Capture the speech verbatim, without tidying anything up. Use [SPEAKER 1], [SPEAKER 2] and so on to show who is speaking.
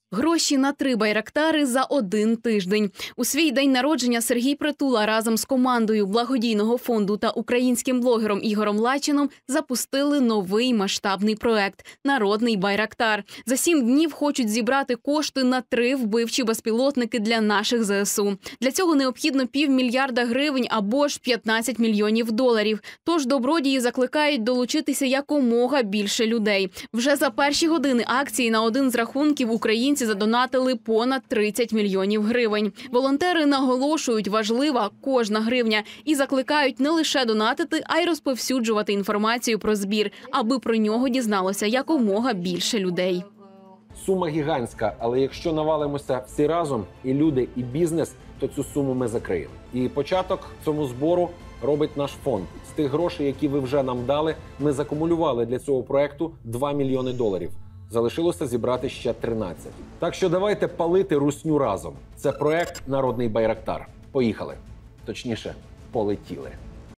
[SPEAKER 1] Гроші на три байрактари за один тиждень. У свій день народження Сергій Притула разом з командою благодійного фонду та українським блогером Ігорем Лачином запустили новий масштабний проект «Народний байрактар». За сім днів хочуть зібрати кошти на три вбивчі безпілотники для наших зе ес у. Для цього необхідно півмільярда гривень або ж п'ятнадцять мільйонів доларів. Тож добродії закликають долучитися якомога більше людей. Вже за перші години акції на один з рахунків українці задонатили понад тридцять мільйонів гривень. Волонтери наголошують, важлива кожна гривня і закликають не лише донатити, а й розповсюджувати інформацію про збір, аби про нього дізналося якомога більше людей.
[SPEAKER 2] Сума гігантська, але якщо навалимося всі разом, і люди, і бізнес, то цю суму ми закриємо. І початок цьому збору робить наш фонд. З тих грошей, які ви вже нам дали, ми закумулювали для цього проекту два мільйони доларів. Залишилося зібрати ще тринадцять. Так що давайте палити русню разом. Це проект «Народний байрактар». Поїхали. Точніше, полетіли.